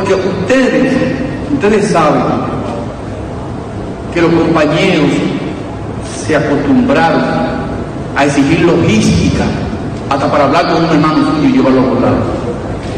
Porque ustedes saben que los compañeros se acostumbraron a exigir logística hasta para hablar con un hermano suyo y llevarlo a votar.